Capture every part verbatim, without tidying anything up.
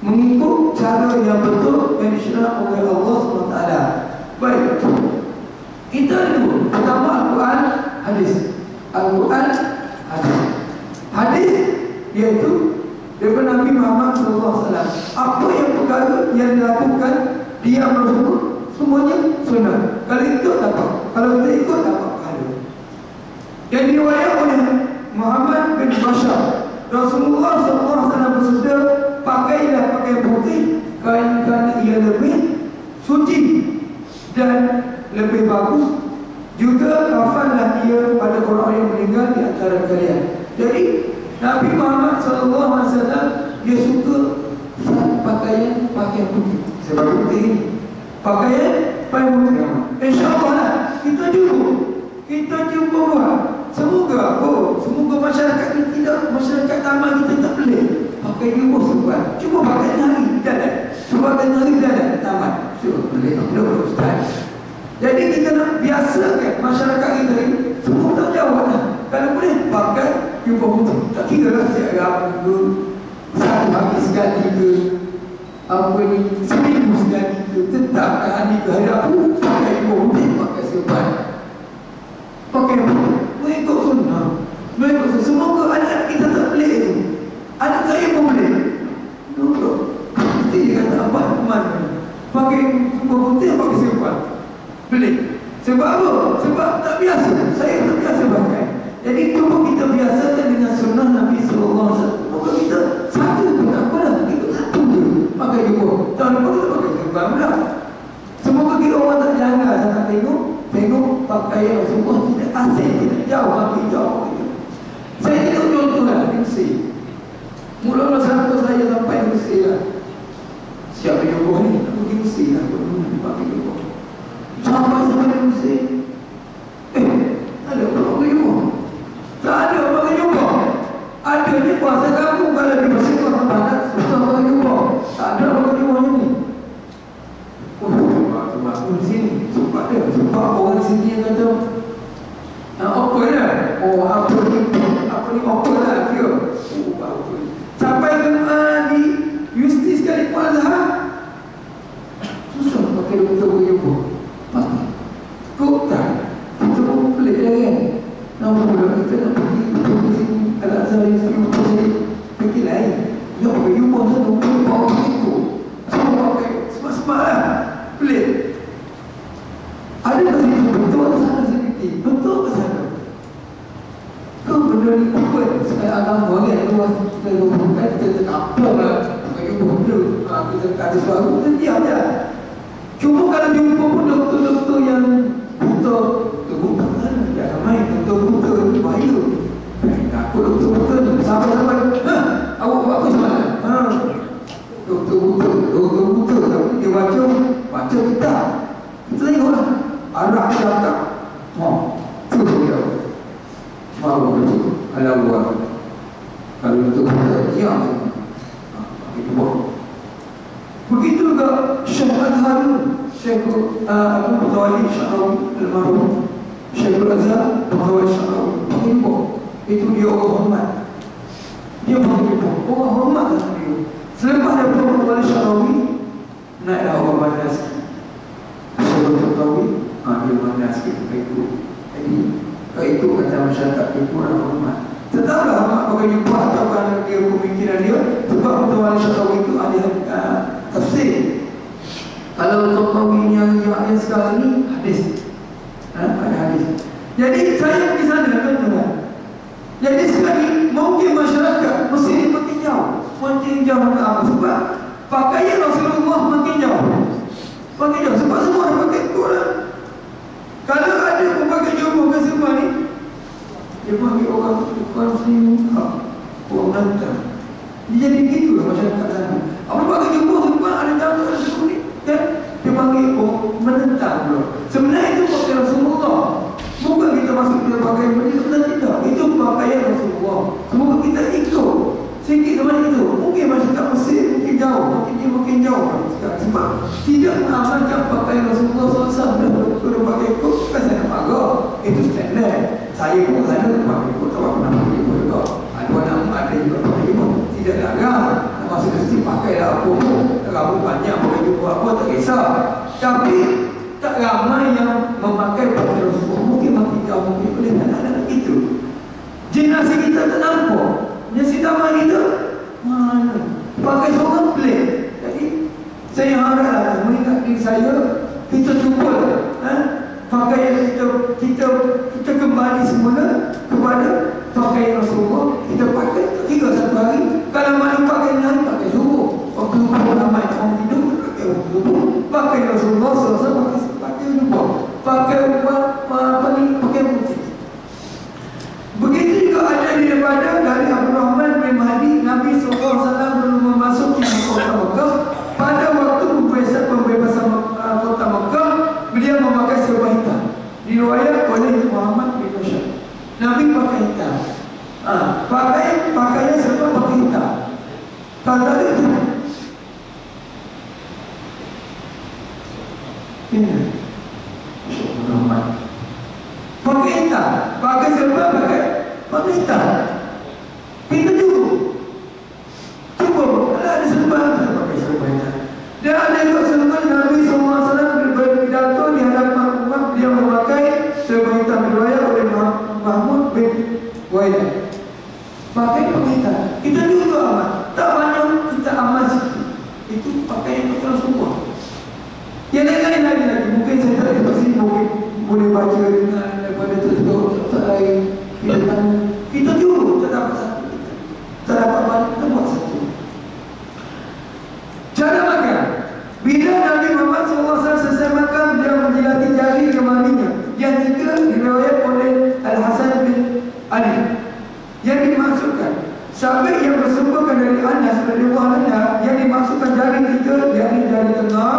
mengikut cara yang betul yang disyariatkan oleh Allah subhanahu wa taala. Baik, kita ada dua. Pertama Al-Quran, hadis. Al-Quran, hadis. Hadis iaitu daripada Nabi Muhammad sallallahu alaihi wasallam. Apa yang perkara yang dilakukan dia Rasulullah, semuanya sunnah. Kalau ikut dapat, kalau kita ikut dapat pahala. Yang diriwayatkan oleh Muhammad bin Bashar, Rasulullah sallallahu alaihi wasallam bersabda, pakailah pakaian putih kerana ia lebih suci dan lebih bagus. Juga kafanlah ia pada orang yang meninggal di antara kalian. Jadi Nabi Muhammad sallallahu alaihi wasallam dia suka pakaian pakaian putih. Sebab putih ini pakaian pakaian putih. InsyaAllah lah kita jumpa, kita jumpa buat. Semoga oh, semoga masyarakat kita tidak, masyarakat taman kita tak boleh pakai jubah sebuah. Cuba pakai hari jalan, cuba pakai hari jalan taman. So boleh boleh ustaz. Jadi kita nak biasakan masyarakat kita ini semua tak jawab lah. Kalau boleh pakai jubah putih. Tak kira lah siap Arab ke, satu hari sekali ke, apa ni, seminggu sekali ke, tetap hari ke hari apa, pakai jubah putih, pakai serban, pakai putih. Mengikut sunnah, mengikut sunnah. Semoga anak-anak kita tak boleh itu. Anak saya pun boleh. Duduk. Mesti dia kata apa? Mana? Pakai jubah putih, pakai serban. Boleh. Sebab apa? Sebab tak biasa. Saya tak biasa pakai. Jadi cuba kita biasakan dengan sunnah Nabi sallallahu alaihi wasallam. Maka kita satu pun tak apa dah. Kita satu je pakai jubah. Tahun depan kita pakai serban pula. Semoga kita orang tak janggal sangat tengok. Tengok pakaian Rasulullah tidak asing, tidak jauh, hampir jauh. Saya tengok contoh lah di Mesir. Mula-mula sampai saya sampai di Mesir lah. Siapa jubah ni? Aku di Mesir lah. Aku dulu pakai jubah. Sampai sampai di Mesir. Eh, ada apa pakai jubah? Tak ada pakai jubah. Ada ni kuasa kamu kalau di Mesir kuasa padat susah pakai jubah. Tak ada pakai jubah ni. Oh, aku di sini. Sebab dia, sebab orang di sini yang kata apa dah? Oh, apa ni? Apa ni? Apa lah kira? Oh, apa ni? Sampai ke uh, di Yusti sekali Kuala Zahra susah pakai doktor berjumpa. Pakai kok tak? Kita pun pelik dah kan? Nama pula kita nak pergi ke sini Al-Azhar Yusti untuk saya pergi lain. Ya, pakai jumpa satu pun bawa begitu. Semua pakai sebab-sebab lah. Pelik. Ada ke sini betul ke sana sedikit? Betul ke sana? Kau benda ni open. Saya agama kan luas. Kita lupakan, kita terkapur lah. Pakai jumpa benda. Kita kata suara, kita diam je. Cuma kalau jumpa pun doktor-doktor yang buta. Doktor buta kan? Jangan main. Doktor buta ni bahaya. Aku doktor buta ni. Sampai-sampai. Ha? Awak buat apa semalam? Ha? Doktor buta. Doktor buta. Tapi dia baca. Baca kitab. Kita tengok lah. Arah cakap, oh, tu dia. Mahu betul. Kalau buat, kalau itu kita diam. Itu buat. Begitu juga Syekh Azhar, Syekh Abu Mutawalli Syarawi almarhum, Syekh Azhar Mutawalli Syarawi. Pakai buat. Itu dia orang hormat. Dia pakai buat. Orang hormat kan dia. Selepas dia Mutawalli Syarawi, naiklah orang bandar sikit. Syekh Mutawalli. Ha, dia mana sikit ikut. Jadi, kalau ikut kata masyarakat dia kurang hormat. Tetaplah hormat pakai jubah atau kerana dia pemikiran dia. Sebab Mutawalli Syarawi itu ada uh, tafsir. Kalau Mutawalli yang yang sekarang ni hadis. Ha, ada hadis. Jadi saya pergi sana tuan-tuan. Jadi sekali mungkin masyarakat mesti makin jauh. Makin jauh ke apa? Sebab pakaian Rasulullah makin jauh. Makin jauh. Sebab semua orang pakai Quran. Kalau ada pun pakai jubah ke semua ni, dia panggil orang bukan muslim, orang nanti. Dia jadi begitu lah masyarakat sana. Apa pakai jubah semua ada jauh ada semua ni, kan? Dia panggil orang menentang pula. Sebenarnya itu pakai Rasulullah. Bukan kita masuk kita pakai benda sebenarnya tidak. Itu pakaian Rasulullah. Semoga kita ikut sikit zaman itu. Mungkin masyarakat Mesir mungkin jauh, mungkin dia mungkin jauh sebab tidak mengamalkan pakaian Rasulullah sallallahu alaihi wasallam. Kalau pakai ikut kan saya nak pakai. Itu standard. Saya pun ada pakai ikut. Tak pernah pakai ikut juga. Ada orang ada juga pakai ikut. Tidak larang. masa kecil pakai lah apa pun, rambut panjang pakai jubah apa tak kisah. Tapi tak ramai yang memakai pakaian Rasulullah. Mungkin makin jauh, mungkin boleh anak-anak itu. Jenazah kita tak nampak, jenazah taman kita mana pakai seorang pelik. Jadi saya haraplah mengingat diri saya, kita cuba eh, pakaian kita kita kita kembali semula kepada pakaian Rasulullah. Kita pakai tiga satu hari. Kalau mahu pakai lain, pakai subuh. Waktu subuh ramai orang tidur, pakai waktu subuh. Pakai Rasulullah selesai pakai pakai subuh. Pakai apa ni? Pakai putih. Begitu juga ada di daripada dari Abdul Rahman bin Mahdi, Nabi sallallahu alaihi wasallam belum memasuki kota Mekah. Pada waktu pembebasan pembebasan kota Mekah, beliau memakai serba hitam. Diriwayat oleh Muhammad bin Bashar. Nabi pakai hitam. Ah, pakai pakaian serba pakai hitam. Kata itu. Ini. Muhammad. Pakai hitam, pakai serba pakai pakai hitam. Kita cuba. Cuba, kalau ada serba kita pakai serba hitam. Dan ada juga serba Nabi sallallahu alaihi wasallam berpidato di hadapan umat, dia memakai serba hitam riwayat oleh Mahmud bin Waidah. Pakai pakai hitam. Kita juga amat. Tak banyak kita amal sikit. Itu pakai yang betul semua. Yang lain-lain lagi lagi. Mungkin saya tak ada sini, mungkin boleh baca dengan daripada tertutup tak lain. Kita kan kita juga tak dapat satu. Tak dapat banyak, kita buat satu. Cara makan. Bila Nabi Muhammad sallallahu alaihi wasallam selesai makan, dia menjilati jari kemarinya. Yang tiga diriwayat oleh Al-Hasan bin Ali. Yang dimasukkan sahabat yang bersumberkan dari Anas radhiyallahu anhu, yang dimasukkan jari tiga, jari jari tengah,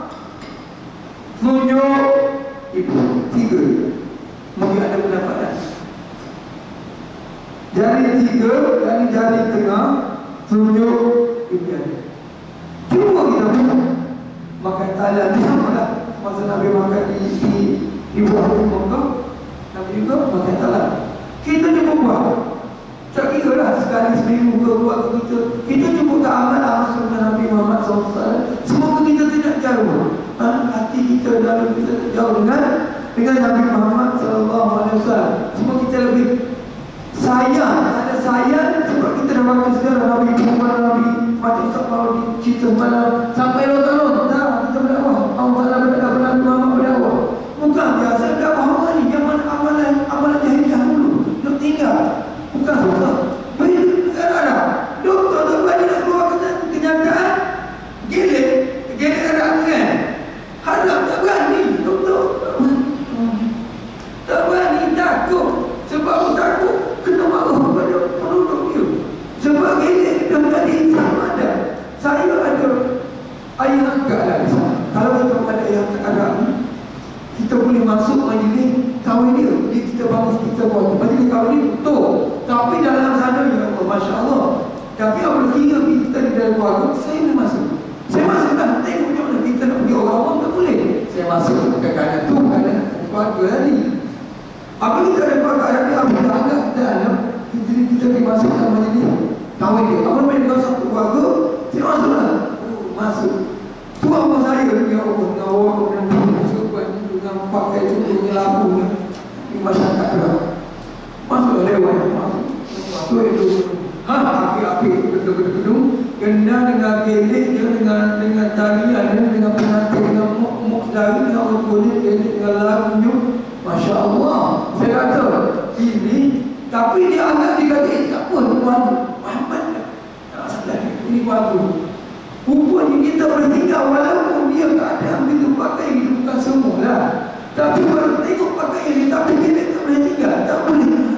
tunjuk ibu, tiga. Mungkin ada pendapatan. Jari tiga, jari jari tengah, tunjuk ibu jari. Cuba kita buat makan talan ni sama lah. Masa Nabi makan di, di ibu hati Mekah, Nabi juga makan talan. Kita cuba buat. Tak kira lah sekali seminggu ke buat ke kita. Kita cuba ke amal-amal sunnah Nabi Muhammad sallallahu alaihi wasallam. Semoga kita tidak jauh. Ha? Hati kita dalam kita tak jauh dengan dengan Nabi Muhammad sallallahu alaihi wasallam. Semoga kita lebih sayang. Ada sayang sebab kita dah baca sekarang Nabi Muhammad, Nabi Mati Ustaz Maudi cerita malam sampai lon-lon. Dah kita berdakwah. Allah Taala berdakwah, Nabi Muhammad berdakwah. Bukan biasa dakwah orang ni yang mana amalan amalan jahiliah dulu. Nak tinggal. Bukan susah. Begitu ada. Doktor tu bagi nak keluar kenyataan. Gilik. Gilik ada kan? Harap tak berani. Doktor. Tak berani. Takut. Sebab takut kena marah pada penduduk dia. Sebab gilik kita tadi sama ada. Saya ada ayah angkat lah di sana. Kalau kita ada ayah angkat agak ni, kita boleh masuk majlis kahwin dia. Jadi kita bangun, kita buat majlis kahwin ni betul. Tapi dalam sana ya Allah, Masya Allah. Tapi apabila kira kita di dalam keluarga, saya boleh masuk. Saya masuk dah. Tengok macam mana kita nak pergi orang-orang, tak boleh. Saya masuk ke kanan tu, kanan keluarga tadi. Apabila kita ada keluarga dia, apabila agak kita ada, kita, kita dimasukkan majlis kahwin dia. Apabila mereka satu keluarga, saya masuk lah. Oh, masuk. Tu apa saya ya Allah, dengan orang, dengan musuh, dengan pakai itu, dengan lampunya. Di masyarakat dah. Masuk lewat, masuk. Masuk itu. Ha, api-api gedung-gedung. Kena dengan geliknya, dengan dengan tarian, dengan pengantin, dengan muk-muk dari, dengan orang kulit, dengan lagunya. Masya Allah. Saya kata, ini, tapi dia agak dikata, eh, tak apa, ini baru. Muhammad tak salah, ini baru. Rupanya kita boleh tinggal walaupun dia keadaan begitu pakai, itu bukan semua lah. Tapi kalau tengok pakai ini, tapi kita tak boleh tinggal, tak boleh.